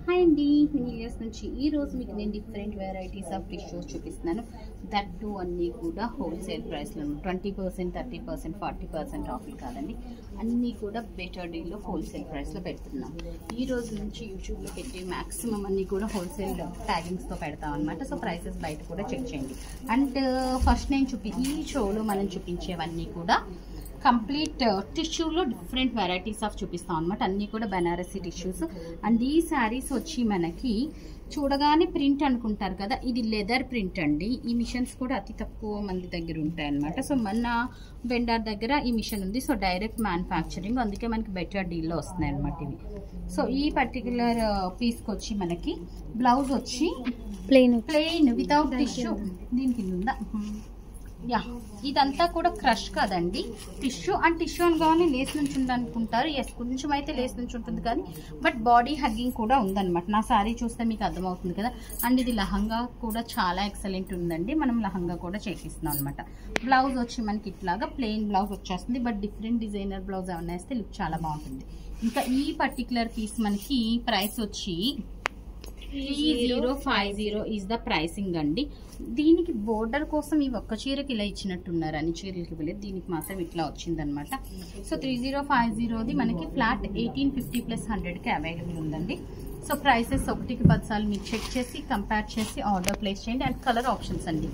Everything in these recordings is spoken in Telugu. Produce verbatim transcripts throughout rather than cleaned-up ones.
హాయ్ అండి, మినీలియర్స్ నుంచి ఈరోజు మీకు నేను డిఫరెంట్ వెరైటీస్ ఆఫ్ టిష్యూస్ చూపిస్తున్నాను. దట్ టూ అన్నీ కూడా హోల్సేల్ ప్రైస్లో twenty percent thirty percent forty percent ఆఫ్లు కాదండి, అన్నీ కూడా బెటర్ డీల్లో హోల్సేల్ ప్రైస్లో పెడుతున్నాం. ఈ రోజు నుంచి యూట్యూబ్లో పెట్టి మ్యాక్సిమం అన్నీ కూడా హోల్సేల్ ట్యాగింగ్స్తో పెడతాం అనమాట. సో ప్రైసెస్ బయట కూడా చెక్ చేయండి. అండ్ ఫస్ట్ నేను చూపి ఈ షోలో మనం చూపించేవన్నీ కూడా కంప్లీట్ టిష్యూలో డిఫరెంట్ వెరైటీస్ ఆఫ్ చూపిస్తాం అనమాట. అన్నీ కూడా బనారసీ టిష్యూస్. అండ్ ఈ శారీస్ వచ్చి మనకి చూడగానే ప్రింట్ అనుకుంటారు కదా, ఇది లెదర్ ప్రింట్ అండి. ఈ మిషన్స్ కూడా అతి తక్కువ మంది దగ్గర ఉంటాయి అనమాట. సో మన వెండర్ దగ్గర ఈ మిషన్ ఉంది. సో డైరెక్ట్ మ్యానుఫ్యాక్చరింగ్, అందుకే మనకి బెటర్ డీల్లో వస్తున్నాయి అనమాట ఇవి. సో ఈ పర్టికులర్ పీస్కి వచ్చి మనకి బ్లౌజ్ వచ్చి ప్లెయిన్ ప్లెయిన్ వితౌట్ టిష్యూ. దీని కింద ఉందా? యా, ఇదంతా కూడా క్రష్ కదండి, టిష్యూ. అండ్ టిష్యూ అనగానే లేస్ నుంచి ఉందనుకుంటారు. ఎస్, కొంచెం అయితే లేస్ నుంచి ఉంటుంది, కానీ బట్ బాడీ హగ్గింగ్ కూడా ఉందన్నమాట. నా శారీ చూస్తే మీకు అర్థమవుతుంది కదా. అండ్ ఇది లహంగా కూడా చాలా ఎక్సలెంట్ ఉందండి. మనం లహంగా కూడా చేపిస్తున్నాం అనమాట. బ్లౌజ్ వచ్చి మనకి ఇట్లాగా ప్లెయిన్ బ్లౌజ్ వచ్చేస్తుంది, బట్ డిఫరెంట్ డిజైనర్ బ్లౌజ్ ఏమన్నా వేస్తే లుక్ చాలా బాగుంటుంది. ఇంకా ఈ పర్టికులర్ పీస్ మనకి ప్రైస్ వచ్చి three zero five zero is the pricing అండి. దీనికి బోర్డర్ కోసం ఈ ఒక్క చీరకి ఇలా ఇచ్చినట్టున్నారు, అన్ని చీరలకి ఇవ్వలేదు, దీనికి మాత్రం ఇట్లా వచ్చిందనమాట. సో త్రీ జీరో ఫైవ్ జీరోది మనకి ఫ్లాట్ ఎయిటీన్ ఫిఫ్టీ ప్లస్ హండ్రెడ్కి అవైలబుల్ ఉందండి. సో ప్రైసెస్ ఒకటికి పది సార్లు మీరు చెక్ చేసి కంపేర్ చేసి ఆర్డర్ ప్లేస్ చేయండి. అండ్ కలర్ ఆప్షన్స్ అండి,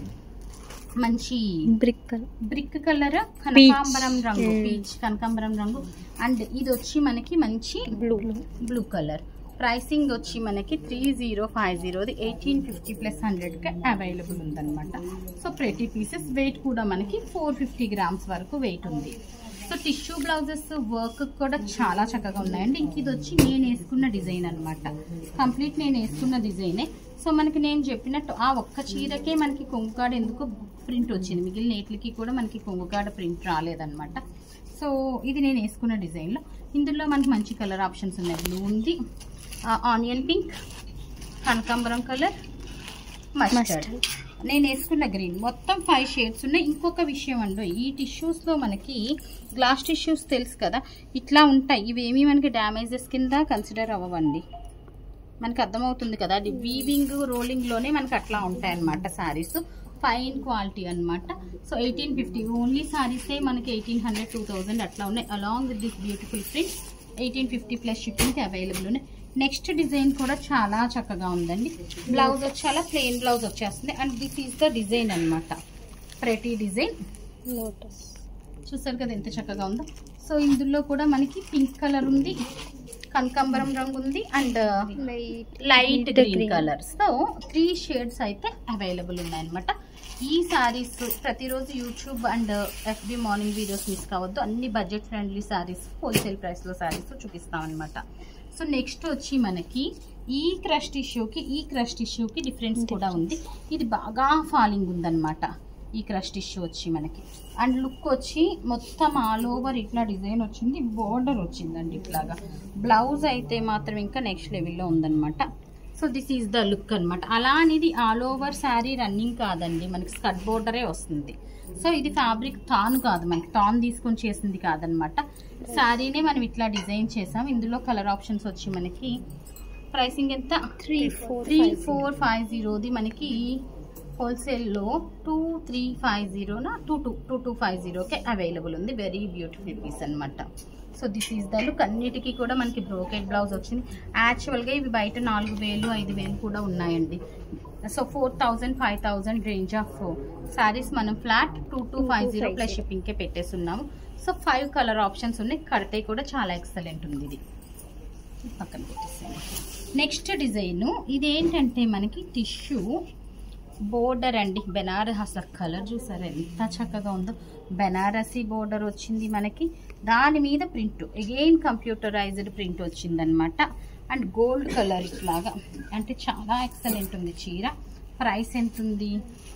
మంచి బ్రిక్ బ్రిక్ కలర్, కనకాంబరం రంగు, పీచ్ కనకాంబరం రంగు. అండ్ ఇది వచ్చి మనకి మంచి బ్లూ బ్లూ కలర్. ప్రైసింగ్ వచ్చి మనకి త్రీ జీరో ఫైవ్ జీరోది ఎయిటీన్ ఫిఫ్టీ ప్లస్ హండ్రెడ్కి అవైలబుల్ ఉందన్నమాట. సో ప్రతి పీసెస్ వెయిట్ కూడా మనకి ఫోర్ ఫిఫ్టీ గ్రామ్స్ వరకు వెయిట్ ఉంది. సో టిష్యూ బ్లౌజెస్ వర్క్ కూడా చాలా చక్కగా ఉన్నాయండి. ఇంక ఇది వచ్చి నేను వేసుకున్న డిజైన్ అనమాట, కంప్లీట్ నేను వేసుకున్న డిజైనే. సో మనకి నేను చెప్పినట్టు ఆ ఒక్క చీరకే మనకి కొంగుకాడ ఎందుకు ప్రింట్ వచ్చింది, మిగిలిన నేట్లకి కూడా మనకి కొంగుకాడ ప్రింట్ రాలేదన్నమాట. సో ఇది నేను వేసుకున్న డిజైన్లో. ఇందులో మనకి మంచి కలర్ ఆప్షన్స్ ఉన్నాయి. బ్లూ ఉంది, ఆనియన్ పింక్, కనకాంబరం కలర్, మస్టర్డ్, నేను వేసుకున్న గ్రీన్, మొత్తం ఫైవ్ షేడ్స్ ఉన్నాయి. ఇంకొక విషయం అండి, ఈ టిష్యూస్లో మనకి గ్లాస్ టిష్యూస్ తెలుసు కదా, ఇట్లా ఉంటాయి. ఇవేమీ మనకి డ్యామేజెస్ కింద కన్సిడర్ అవ్వండి, మనకి అర్థమవుతుంది కదా. అది వీవింగ్ రోలింగ్లోనే మనకి అట్లా ఉంటాయి అన్నమాట శారీస్. ఫైన్ క్వాలిటీ అనమాట. సో ఎయిటీన్ ఫిఫ్టీ ఓన్లీ శారీసే మనకి ఎయిటీన్ హండ్రెడ్ టూ థౌజండ్ అట్లా ఉన్నాయి. Along with this beautiful print eighteen fifty plus షిప్పింగ్కి అవైలబుల్ ఉన్నాయి. నెక్స్ట్ డిజైన్ కూడా చాలా చక్కగా ఉందండి. బ్లౌజ్ వచ్చి చాలా ప్లెయిన్ బ్లౌజ్ వచ్చేస్తుంది. And this is the design అనమాట, ప్రతి డిజైన్ లోటస్. చూసారు కదా ఎంత చక్కగా ఉందో. సో ఇందులో కూడా మనకి పింక్ కలర్ ఉంది, కనకాంబరం రంగు ఉంది, and light green colour. So three shades అయితే అవైలబుల్ ఉన్నాయన్నమాట. ఈ శారీస్ ప్రతిరోజు YouTube and FB morning videos miss కావద్దు. అన్ని బడ్జెట్ ఫ్రెండ్లీ శారీస్, హోల్సేల్ ప్రైస్లో శారీస్ చూపిస్తాం అనమాట. సో నెక్స్ట్ వచ్చి మనకి ఈ క్రష్ టిష్యూకి ఈ క్రష్ టిష్యూకి డిఫరెన్స్ కూడా ఉంది. ఇది బాగా ఫాలింగ్ ఉందన్నమాట ఈ క్రష్ టిష్యూ వచ్చి మనకి. అండ్ లుక్ వచ్చి మొత్తం ఆల్ ఓవర్ ఇట్లా డిజైన్ వచ్చింది, బోర్డర్ వచ్చిందండి ఇట్లాగా. బ్లౌజ్ అయితే మాత్రం ఇంకా నెక్స్ట్ లెవెల్లో ఉందన్నమాట. So this is the look అనమాట. అలా అనేది ఆల్ ఓవర్ శారీ రన్నింగ్ కాదండి, మనకి స్కర్ట్ బోర్డరే వస్తుంది. సో ఇది ఫ్యాబ్రిక్ తాను కాదు, మనకి తాను తీసుకొని చేసింది కాదనమాట. శారీనే మనం ఇట్లా డిజైన్ చేసాం. ఇందులో కలర్ ఆప్షన్స్ వచ్చి మనకి ప్రైసింగ్ ఎంత three four three four five జీరోది మనకి హోల్సేల్లో టూ త్రీ ఫైవ్ జీరోనా two two two two five జీరోకే అవైలబుల్ ఉంది. వెరీ బ్యూటిఫుల్ పీస్ అనమాట. So this is the look. అన్నిటికీ కూడా మనకి బ్రోకెట్ బ్లౌజ్ వచ్చింది. యాక్చువల్గా ఇవి బయట నాలుగు వేలు ఐదు వేలు కూడా ఉన్నాయండి. So four thousand five thousand range of saris మనం flat two two five zero plus షిప్పింగ్కే పెట్టేస్తున్నాము. సో ఫైవ్ కలర్ ఆప్షన్స్ ఉన్నాయి. కడితే కూడా చాలా ఎక్సలెంట్ ఉంది. ఇది పక్కన పెట్టేసాను. నెక్స్ట్ డిజైన్ ఇది ఏంటంటే మనకి టిష్యూ బోర్డర్ అండి, బెనారస్. అసలు కలర్ చూసారా ఎంత చక్కగా ఉందో. బెనారసీ బోర్డర్ వచ్చింది మనకి, దాని మీద ప్రింట్ అగైన్ కంప్యూటరైజ్డ్ ప్రింట్ వచ్చిందనమాట. అండ్ గోల్డ్ కలర్ ఇట్లాగా, అంటే చాలా ఎక్సలెంట్ ఉంది చీర. ప్రైస్ ఎంత ఉంది?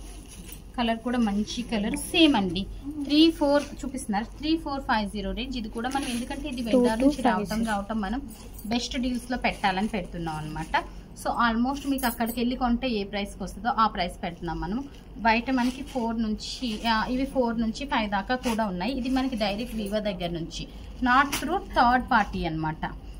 కలర్ కూడా మంచి కలర్, సేమ్ అండి. త్రీ ఫోర్ చూపిస్తున్నారు, three four five zero range. ఇది కూడా మనం ఎందుకంటే ఇది వెండర్ నుంచి రావటం రావటం మనం బెస్ట్ డీల్స్లో పెట్టాలని పెడుతున్నాం అనమాట. సో ఆల్మోస్ట్ మీకు అక్కడికి వెళ్ళి కొంటే ఏ ప్రైస్కి వస్తుందో ఆ ప్రైస్ పెడుతున్నాం మనం. బయట మనకి ఫోర్ నుంచి ఇవి ఫోర్ నుంచి ఫైవ్ దాకా కూడా ఉన్నాయి. ఇది మనకి డైరెక్ట్ వీవర్ దగ్గర నుంచి, నాట్ త్రూ థర్డ్ పార్టీ అనమాట.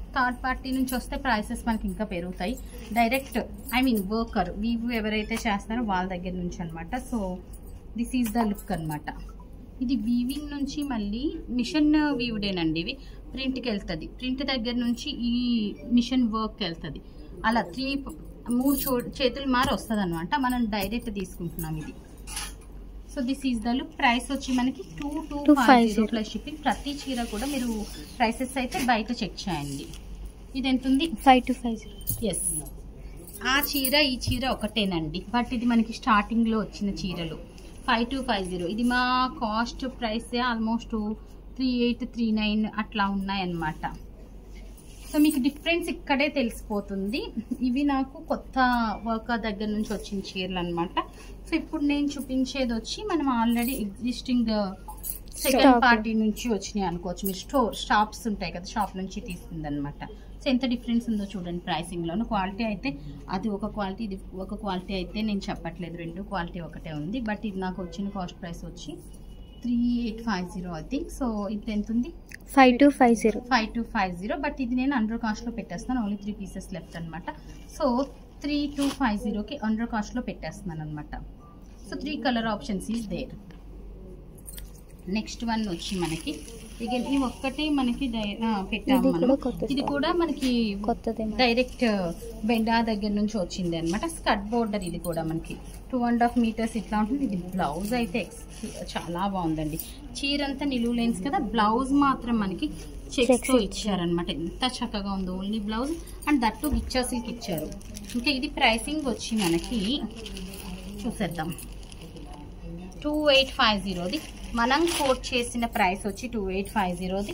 థర్డ్ పార్టీ నుంచి వస్తే ప్రైసెస్ మనకి ఇంకా పెరుగుతాయి. Direct I mean worker weave ఎవరైతే చేస్తారో వాళ్ళ దగ్గర నుంచి అనమాట. So this is the look అనమాట. ఇది వీవింగ్ నుంచి మళ్ళీ మిషన్ వీవుడేనండి. ఇవి ప్రింట్కి వెళ్తుంది. ప్రింట్ దగ్గర నుంచి ఈ మిషన్ వర్క్కి వెళ్తుంది. అలా త్రీ మూడు చో చేతులు మారి వస్తుంది అనమాట. మనం డైరెక్ట్ తీసుకుంటున్నాం ఇది. So this is the look. Price వచ్చి మనకి two two five zero plus shipping. ప్రతి చీర కూడా మీరు ప్రైసెస్ అయితే బయట చెక్ చేయండి. ఇది ఎంత ఉంది? Five two five zero. Yes, ఆ చీర ఈ చీర ఒకటేనండి. బట్ ఇది మనకి స్టార్టింగ్లో వచ్చిన చీరలు ఫైవ్ టూ ఫైవ్ జీరో. ఇది మా cost price almost three eight three nine అట్లా ఉన్నాయన్నమాట. సో మీకు డిఫరెన్స్ ఇక్కడే తెలిసిపోతుంది. ఇవి నాకు కొత్త వర్క్ దగ్గర నుంచి వచ్చిన చీరలు అనమాట. సో ఇప్పుడు నేను చూపించేది వచ్చి మనం ఆల్రెడీ ఎగ్జిస్టింగ్ సెకండ్ పార్టీ నుంచి వచ్చినాయి అనుకోవచ్చు. మీరు స్టోర్ షాప్స్ ఉంటాయి కదా, షాప్ నుంచి తీసుకుంది అనమాట. సో ఎంత డిఫరెన్స్ ఉందో చూడండి ప్రైసింగ్లోను. క్వాలిటీ అయితే అది ఒక క్వాలిటీ, ఇది ఒక క్వాలిటీ అయితే నేను చెప్పట్లేదు, రెండు క్వాలిటీ ఒకటే ఉంది. బట్ ఇది నాకు వచ్చిన కాస్ట్ ప్రైస్ వచ్చి three eight five zero I think. So ఇది ఎంత ఉంది? Five two five zero. Five two five zero. But ఇది నేను అండర్ కాస్ట్లో పెట్టేస్తున్నాను. ఓన్లీ త్రీ పీసెస్ లెఫ్ట్ అనమాట. సో త్రీ టూ ఫైవ్ జీరోకి అండర్ కాస్ట్లో పెట్టేస్తున్నాను అనమాట. So three colour options is there. Next one వచ్చి మనకి ఇక ఈ ఒక్కటే మనకి పెట్టాము మనం. ఇది కూడా మనకి డైరెక్ట్ బెండా దగ్గర నుంచి వచ్చింది అనమాట. Skirt border. ఇది కూడా మనకి టూ అండ్ హాఫ్ మీటర్స్ ఇట్లా ఉంటుంది. ఇది బ్లౌజ్ అయితే చాలా బాగుందండి. చీర అంతా నిలువు లైన్స్ కదా, బ్లౌజ్ మాత్రం మనకి చెక్స్ తో ఇచ్చారనమాట. ఎంత చక్కగా ఉందో. ఓన్లీ బ్లౌజ్ అండ్ దట్టు గిచ్చాసిల్కి ఇచ్చారు. ఇంకా ఇది ప్రైసింగ్ వచ్చి మనకి చూసేద్దాం. టూ ఎయిట్ ఫైవ్ జీరోది మనం కోట్ చేసిన ప్రైస్ వచ్చి టూ ఎయిట్ ఫైవ్ జీరోది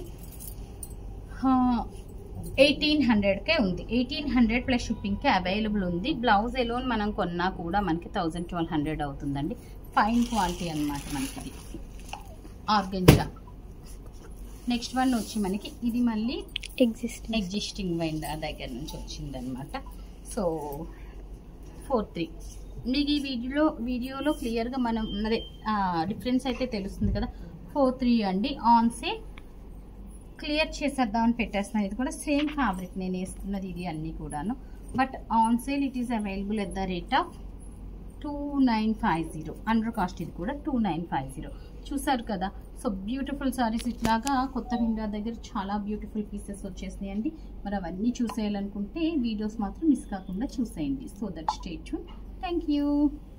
ఎయిటీన్ హండ్రెడ్కే ఉంది. ఎయిటీన్ హండ్రెడ్ ప్లస్ షిప్పింగ్కి అవైలబుల్ ఉంది. బ్లౌజ్ ఎలోన్ మనం కొన్నా కూడా మనకి థౌజండ్ ట్వెల్వ్ హండ్రెడ్ అవుతుందండి. ఫైన్ క్వాలిటీ అనమాట మనకి ఆర్గంజా. నెక్స్ట్ వన్ వచ్చి మనకి ఇది మళ్ళీ ఎగ్జిస్టింగ్ ఎగ్జిస్టింగ్ వెండర్ దగ్గర నుంచి వచ్చింది అనమాట. సో ఫోర్ త్రీ మీకు ఈ వీడియోలో వీడియోలో క్లియర్గా మనం అదే డిఫరెన్స్ అయితే తెలుస్తుంది కదా. ఫోర్ త్రీ అండి. ఆన్ సేల్ క్లియర్ చేసేద్దామని పెట్టేస్తున్నాను. ఇది కూడా సేమ్ ఫ్యాబ్రిక్ నేను వేసుకున్నది ఇది అన్నీ కూడాను. But on sale it is available at the rate of two nine five zero. Under cost ఇది కూడా టూ నైన్ ఫైవ్ జీరో. చూసారు కదా. సో బ్యూటిఫుల్ సారీస్ ఇట్లాగా కొత్త విండా దగ్గర చాలా బ్యూటిఫుల్ పీసెస్ వచ్చేసినాయి అండి. మరి అవన్నీ చూసేయాలనుకుంటే వీడియోస్ మాత్రం మిస్ కాకుండా చూసేయండి. So that stay tune. Thank you.